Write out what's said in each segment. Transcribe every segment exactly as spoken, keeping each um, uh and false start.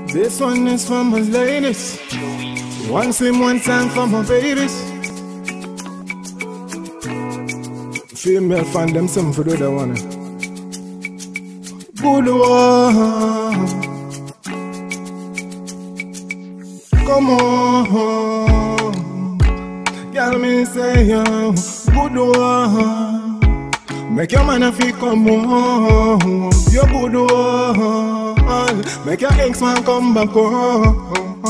This one is for my ladies. One slim, one time for my babies. Female fan them some for the other one. Good one. Come on, girl, me say yo, good one. Make your man feel come on, you good one. Make your ex-man come back home.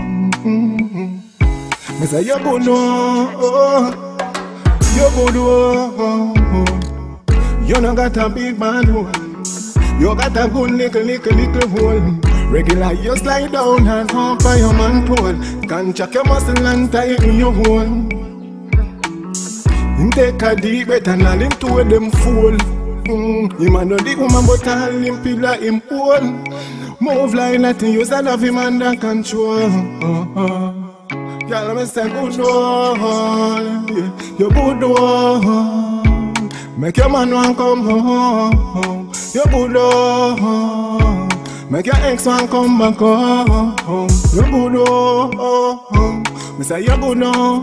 Me say you good one, you good one. You no got a big bad hole, you got a good little, little, little hole. Regular you slide down and hop by your man pole. Can check your muscle and tighten your hole. Him take a deep breath and all him two of them fool. Mm. Him a know the woman but all him pillar him pole. Move like nothing, use and have him under control. uh-huh. Girl, me say good one, yeah. You good one. Make your man want come home. You good one. Make your ex-man come back home. You good oh, me say you good oh,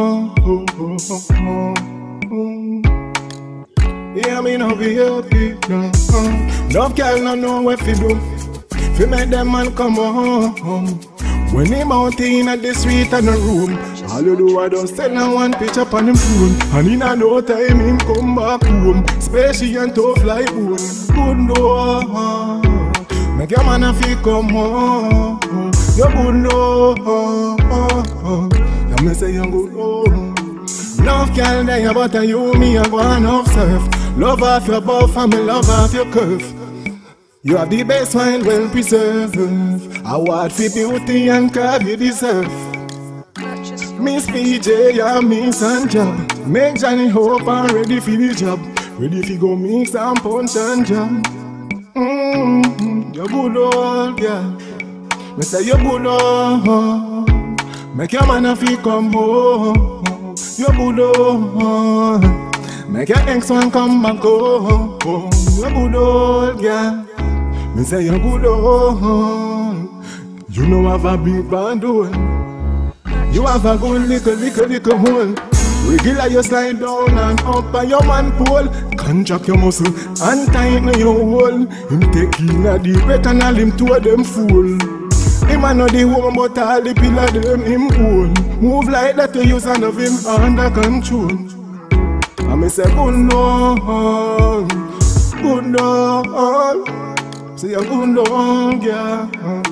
yeah, me no be happy no. Love girl no know what fi do. Fi make them man come home. When him out in the street and the room, all you do I just send a one picture on him phone. And in a no time him come back home. Spacey and tough like bone. Good no. Make your man a feel come home. You good no. You me say you good no. Love girl there but you me a go on off surf. Love off your buff and me love off your curve. You have the best wine well preserved. Award for beauty and curve you deserve. Miss P J and Miss Anja. Make Johnny Hope and ready for the job. Ready for go mix and punch and jam. Mm-hmm. You good old girl. Me say you good old. Make your man a feel come home. You good old. Make your ex-man come back home. You good old girl. Me say you good old. You know have a big band hole. You have a good little, little, little hole. Regular you slide down and up on your man pole. Contract your muscle and tighten your hole. Him take in a deep breath and all him two of them fool. Him a know the woman but all the pillar them him hold. Move like that to use and of him under control. And me say good no, good no. Say you good no, yeah.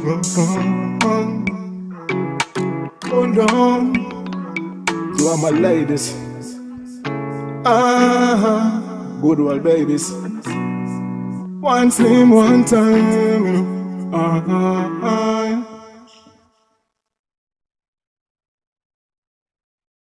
Good no. You are my ladies. Ah, good old babies. One slim, one time. Ah, ah, ah.